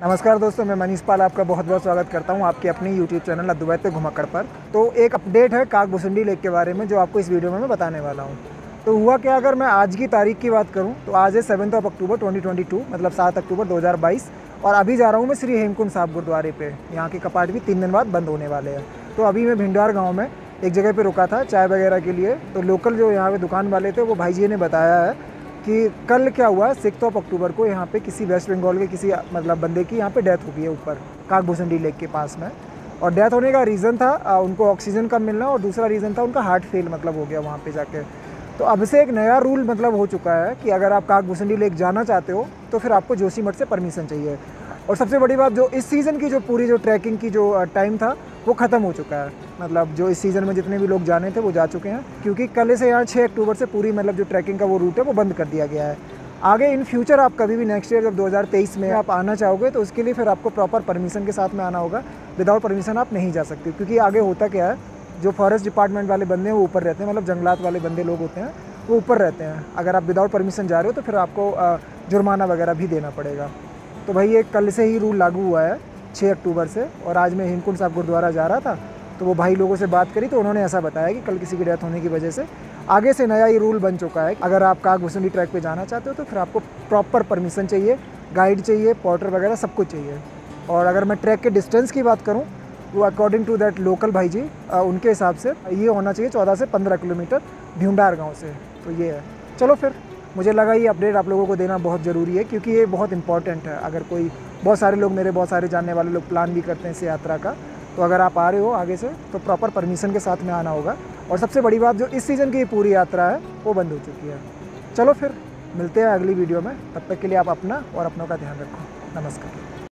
नमस्कार दोस्तों, मैं मनीष पाल आपका बहुत बहुत स्वागत करता हूं आपके अपने YouTube चैनल अद्वैत घुमक्कड़ पर। तो एक अपडेट है काकभुसुंडी लेक के बारे में जो आपको इस वीडियो में मैं बताने वाला हूं। तो हुआ क्या, अगर मैं आज की तारीख की बात करूं तो आज है 7 अक्टूबर 2022, मतलब 7 अक्टूबर 2022। और अभी जा रहा हूँ मैं श्री हेमकुंड साहिब गुरुद्वारे पर। यहाँ के कपाट भी 3 दिन बाद बंद होने वाले हैं। तो अभी मैं भिंडवार गाँव में एक जगह पर रुका था चाय वगैरह के लिए। तो लोकल जो यहाँ पे दुकान वाले थे वो भाई जी ने बताया है कि कल क्या हुआ, 6 अक्टूबर को यहाँ पे किसी वेस्ट बंगाल के किसी मतलब बंदे की यहाँ पे डेथ हो गई है ऊपर काकभुसुंडी लेक के पास में। और डेथ होने का रीज़न था उनको ऑक्सीजन कम मिलना, और दूसरा रीज़न था उनका हार्ट फेल मतलब हो गया वहाँ पे जाके। तो अब से एक नया रूल मतलब हो चुका है कि अगर आप काकभुसुंडी लेक जाना चाहते हो तो फिर आपको जोशीमठ से परमिशन चाहिए। और सबसे बड़ी बात, जो इस सीज़न की जो पूरी जो ट्रैकिंग की जो टाइम था वो ख़त्म हो चुका है। मतलब जो इस सीज़न में जितने भी लोग जाने थे वो जा चुके हैं, क्योंकि कल से यहाँ 6 अक्टूबर से पूरी मतलब जो ट्रैकिंग का वो रूट है वो बंद कर दिया गया है। आगे इन फ्यूचर आप कभी भी नेक्स्ट ईयर जब 2023 में आप आना चाहोगे तो उसके लिए फिर आपको प्रॉपर परमिशन के साथ में आना होगा। विदाउट परमिशन आप नहीं जा सकते, क्योंकि आगे होता क्या है, जो फॉरेस्ट डिपार्टमेंट वाले बंदे हैं वो ऊपर रहते हैं, मतलब जंगलात वाले बंदे लोग होते हैं वो ऊपर रहते हैं। अगर आप विदाउट परमिशन जा रहे हो तो फिर आपको जुर्माना वगैरह भी देना पड़ेगा। तो भाई ये कल से ही रूल लागू हुआ है 6 अक्टूबर से। और आज मैं हेमकुंड साहिब गुरुद्वारा जा रहा था तो वो भाई लोगों से बात करी तो उन्होंने ऐसा बताया कि कल किसी की डेथ होने की वजह से आगे से नया ये रूल बन चुका है। अगर आप काकभुसुंडी ट्रैक पे जाना चाहते हो तो फिर आपको प्रॉपर परमिशन चाहिए, गाइड चाहिए, पोर्टर वगैरह सब कुछ चाहिए। और अगर मैं ट्रैक के डिस्टेंस की बात करूँ वो अकॉर्डिंग टू दैट लोकल भाई जी उनके हिसाब से ये होना चाहिए 14 से 15 किलोमीटर भिंडार गाँव से। तो ये है। चलो फिर मुझे लगा ये अपडेट आप लोगों को देना बहुत ज़रूरी है, क्योंकि ये बहुत इंपॉर्टेंट है। अगर कोई बहुत सारे लोग, मेरे बहुत सारे जानने वाले लोग प्लान भी करते हैं इस यात्रा का, तो अगर आप आ रहे हो आगे से तो प्रॉपर परमिशन के साथ में आना होगा। और सबसे बड़ी बात, जो इस सीज़न की पूरी यात्रा है वो बंद हो चुकी है। चलो फिर मिलते हैं अगली वीडियो में, तब तक के लिए आप अपना और अपनों का ध्यान रखो। नमस्कार।